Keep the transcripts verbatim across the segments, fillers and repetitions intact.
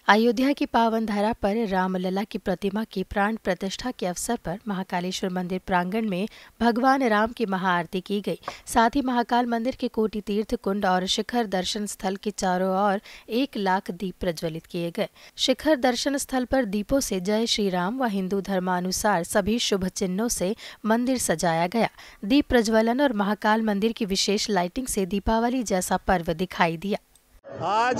अयोध्या की पावन धरा पर रामलला की प्रतिमा की प्राण प्रतिष्ठा के अवसर पर महाकालेश्वर मंदिर प्रांगण में भगवान राम की महाआरती की गई। साथ ही महाकाल मंदिर के कोटि तीर्थ कुंड और शिखर दर्शन स्थल के चारों ओर एक लाख दीप प्रज्वलित किए गए। शिखर दर्शन स्थल पर दीपों से जय श्री राम व हिंदू धर्मानुसार सभी शुभ चिन्हों से मंदिर सजाया गया। दीप प्रज्वलन और महाकाल मंदिर की विशेष लाइटिंग से दीपावली जैसा पर्व दिखाई दिया। आज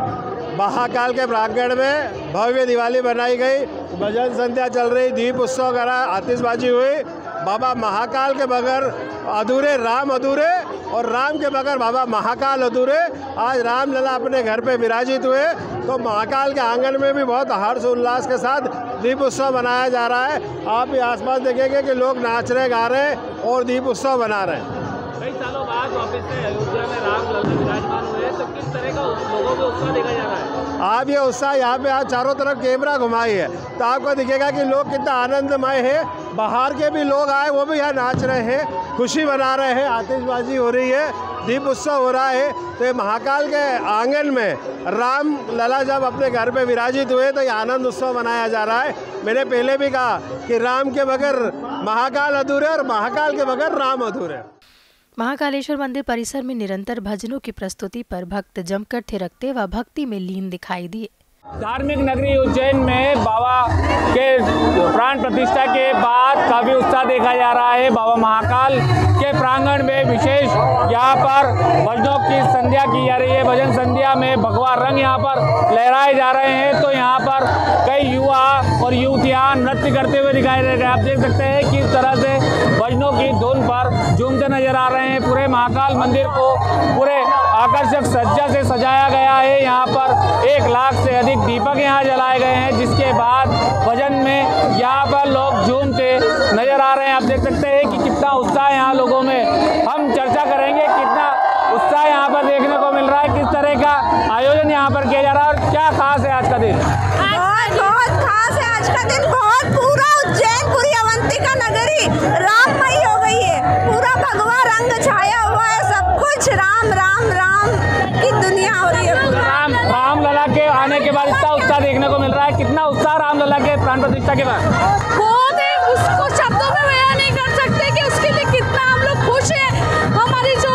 महाकाल के प्रांगण में भव्य दिवाली बनाई गई, भजन संध्या चल रही, दीप उत्सव करा, आतिशबाजी हुई। बाबा महाकाल के बगैर अधूरे राम अधूरे और राम के बगैर बाबा महाकाल अधूरे। आज रामलला अपने घर पे विराजित हुए तो महाकाल के आंगन में भी बहुत हर्ष उल्लास के साथ दीप उत्सव मनाया जा रहा है। आप भी आसपास देखेंगे कि लोग नाच रहे, गा रहे और दीप उत्सव बना रहे हैं। कई सालों बाद वापस से अयोध्या में रामलला विराजमान हुए, तो किस तरह का लोगों में उत्साह देखा जा रहा है? आप ये उत्साह यहाँ पे आज चारों तरफ कैमरा घुमाई है तो आपको दिखेगा कि लोग कितना आनंदमय है। बाहर के भी लोग आए, वो भी यहाँ नाच रहे हैं, खुशी मना रहे हैं, आतिशबाजी हो रही है, दीप उत्सव हो रहा है। तो ये महाकाल के आंगन में राम लला जब अपने घर पे विराजित हुए तो ये आनंद उत्सव मनाया जा रहा है। मैंने पहले भी कहा कि राम के बगैर महाकाल अधूरे और महाकाल के बगैर राम अधूरे। महाकालेश्वर मंदिर परिसर में निरंतर भजनों की प्रस्तुति पर भक्त जमकर थिरकते व भक्ति में लीन दिखाई दिए। धार्मिक नगरी उज्जैन में बाबा के प्राण प्रतिष्ठा के बाद काफी उत्साह देखा जा रहा है। बाबा महाकाल के प्रांगण में विशेष यहाँ पर भजनों की संध्या की जा रही है। भजन संध्या में भगवा रंग यहाँ पर लहराए जा रहे हैं। तो यहाँ पर कई युवा और युवतियाँ नृत्य करते हुए दिखाई दे रहे हैं। आप देख सकते हैं किस तरह से भजनों की धुन पर झूमते नजर आ रहे हैं। पूरे महाकाल मंदिर को पूरे आकर्षक सज्जा से सजाया गया है। यहाँ पर एक लाख से अधिक दीपक यहाँ जलाए गए हैं, जिसके बाद भजन में यहाँ पर लोग झूमते नजर आ रहे हैं। आप देख सकते हैं कि कितना उत्साह यहाँ लोगों में। हम चर्चा करेंगे कितना उत्साह यहाँ पर देखने को मिल रहा है, किस तरह का आयोजन यहाँ पर किया जा रहा है और क्या खास है आज का दिन। बहुत बहुत खास है आज का दिन। बहुत पूरा उज्जैन, पूरी अवंतिका नगरी राममयी हो गई है। पूरा भगवा रंग छाया हुआ है, सब कुछ राम राम राम की दुनिया हो रही है। राम रामलला के आने के बाद इतना उत्साह देखने को मिल रहा है। कितना उत्साह रामलला के प्राण प्रतिष्ठा के बाद? बहुत है, उसको शब्दों में बयान नहीं कर सकते कि उसके लिए कितना हम लोग खुश हैं। हमारी जो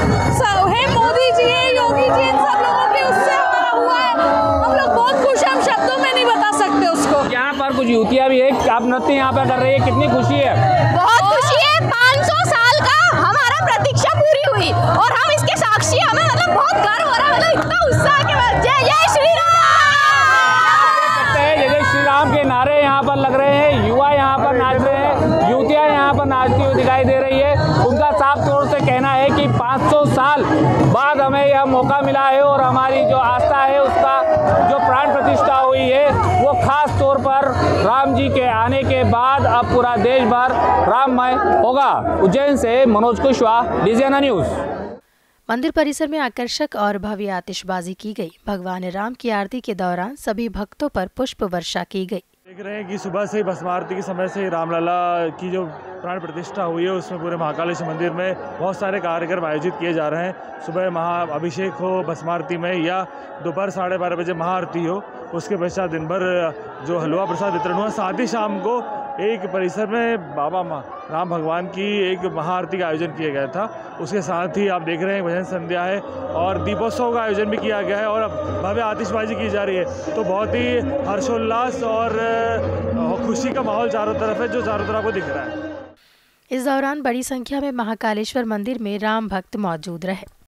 है मोदी जी है, योगी जी, इन सब लोगों के उससे हमारा हुआ है। हम लोग बहुत खुश हैं, हम शब्दों में नहीं बता सकते उसको। यहाँ पर कुछ युवतियाँ भी है, आप नृत्य यहाँ पर कर रही है, कितनी खुशी है? बहुत खुशी है। पाँच सौ साल का हमारा प्रतीक्षा पूरी हुई और हम इसके साक्षी। हमें मतलब बहुत गर्व हो रहा है, मतलब इतना उत्साह के बाद जय जय श्री राम। जय जय श्री राम के नारे यहाँ पर लग रहे हैं। युवा यहाँ पर नाच रहे हैं, युवतियाँ यहाँ पर नाचती हुई दिखाई दे रही है। उनका साफ तौर से कहना है कि पाँच सौ साल बाद हमें यह मौका मिला है और हमारी जो आस्था है उसका जो प्राण प्रतिष्ठा हुई है वो खास तौर पर राम जी के आने के बाद अब पूरा देश भर राममय होगा। उज्जैन से मनोज कुशवाहा, डीजीएन न्यूज़। मंदिर परिसर में आकर्षक और भव्य आतिशबाजी की गई। भगवान राम की आरती के दौरान सभी भक्तों पर पुष्प वर्षा की गई। देख रहे हैं कि सुबह से ही भस्म आरती के समय से रामलला की जो प्राण प्रतिष्ठा हुई है उसमें पूरे महाकालेश्वर मंदिर में बहुत सारे कार्यक्रम आयोजित किए जा रहे हैं। सुबह महा अभिषेक हो भस्म आरती में या दोपहर साढ़े बारह बजे महाआरती हो, उसके पश्चात दिन भर जो हलवा प्रसाद वितरण हुआ। साथ ही शाम को एक परिसर में बाबा राम भगवान की एक महाआरती का आयोजन किया गया था। उसके साथ ही आप देख रहे हैं भजन संध्या है और दीपोत्सव का आयोजन भी किया गया है और अब भव्य आतिशबाजी की जा रही है। तो बहुत ही हर्षोल्लास और खुशी का माहौल चारों तरफ है, जो चारों तरफ को दिख रहा है। इस दौरान बड़ी संख्या में महाकालेश्वर मंदिर में राम भक्त मौजूद रहे।